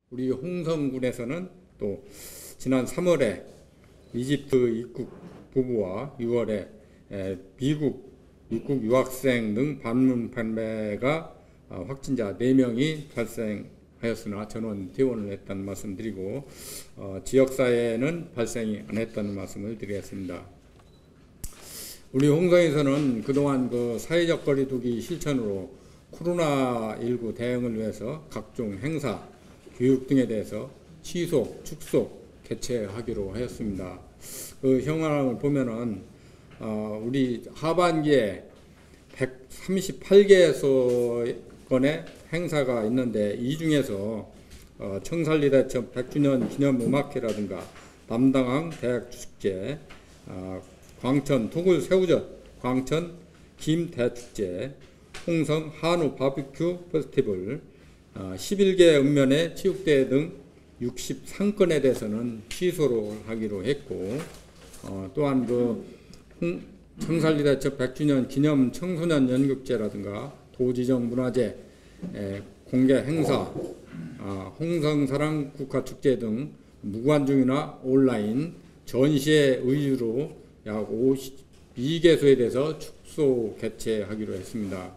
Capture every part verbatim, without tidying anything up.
우리 홍성군에서는 또 지난 삼월에 이집트 입국 부부와 유월에 미국 입국 유학생 등 방문 판매가 확진자 네 명이 발생하였으나 전원 퇴원을 했다는 말씀 드리고 어, 지역사회에는 발생이 안 했다는 말씀을 드리겠습니다. 우리 홍성에서는 그동안 그 사회적 거리두기 실천으로 코로나십구 대응을 위해서 각종 행사, 교육 등에 대해서 취소, 축소, 개최하기로 하였습니다. 그 현황을 보면은 어, 우리 하반기에 백삼십팔 개소건의 행사가 있는데 이 중에서 어, 청산리대첩 백 주년 기념 음악회라든가 남당항 대학축제, 어, 광천 토굴 새우젓, 광천 김대축제, 홍성 한우 바비큐 페스티벌, 어, 십일 개 읍면의 체육대회 등 육십삼 건에 대해서는 취소를 하기로 했고, 어, 또한 그 청산리대첩 백 주년 기념 청소년 연극제라든가 도지정 문화재 에, 공개 행사, 어, 홍성사랑 국가축제 등 무관중이나 온라인 전시회 의유로 약 오십이 개소에 대해서 축소 개최하기로 했습니다.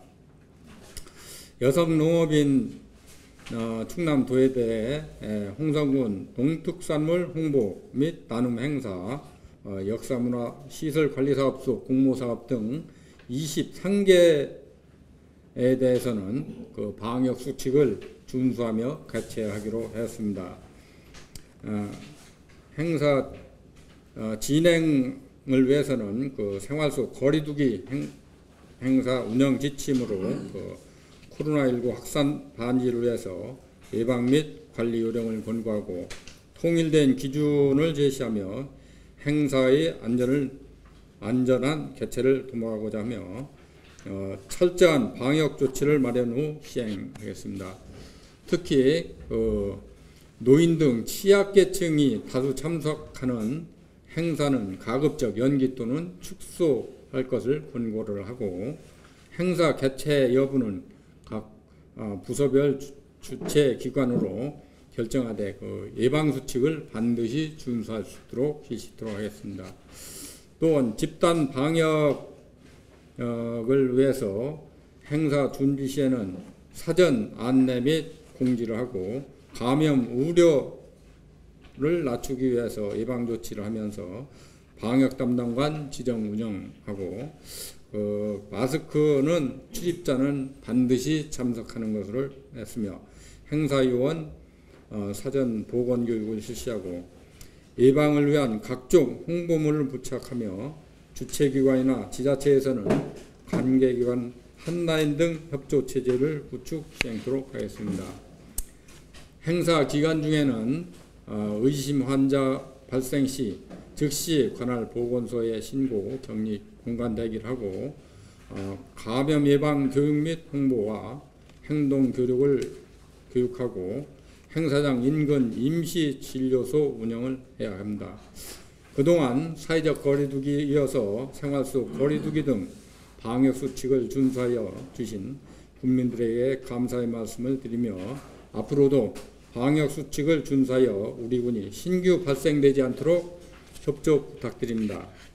여성농업인 어, 충남도예대 홍성군 농특산물 홍보 및 나눔 행사, 어, 역사문화 시설관리사업소 공모사업 등 이십삼 개에 대해서는 그 방역 수칙을 준수하며 개최하기로 했습니다. 어, 행사 어, 진행을 위해서는 그 생활 속 거리두기 행, 행사 운영 지침으로 그 코로나십구 확산 방지를 위해서 예방 및 관리 요령을 권고하고 통일된 기준을 제시하며 행사의 안전을 안전한 개최를 도모하고자 하며 어, 철저한 방역 조치를 마련 후 시행하겠습니다. 특히 어, 노인 등 취약계층이 다수 참석하는 행사는 가급적 연기 또는 축소할 것을 권고를 하고 행사 개최 여부는 각 부서별 주최 기관으로 결정하되 그 예방 수칙을 반드시 준수할 수 있도록 지시토록 하겠습니다. 또한 집단 방역을 위해서 행사 준비 시에는 사전 안내 및 공지를 하고 감염 우려를 낮추기 위해서 예방 조치를 하면서 방역 담당관 지정 운영하고 그 마스크는 출입자는 반드시 참석하는 것으로 했으며 행사요원 어, 사전 보건 교육을 실시하고 예방을 위한 각종 홍보물을 부착하며 주최기관이나 지자체에서는 관계기관 핫라인 등 협조 체제를 구축 시행토록 하겠습니다. 행사 기간 중에는 어, 의심 환자 발생 시 즉시 관할 보건소에 신고 격리 공간 대기를 하고 어, 감염 예방 교육 및 홍보와 행동 교육을 교육하고 행사장 인근 임시 진료소 운영을 해야 합니다. 그동안 사회적 거리두기 이어서 생활 속 거리두기 등 방역 수칙을 준수하여 주신 국민들에게 감사의 말씀을 드리며 앞으로도 방역 수칙을 준수하여 우리 군이 신규 발생되지 않도록 협조 부탁드립니다.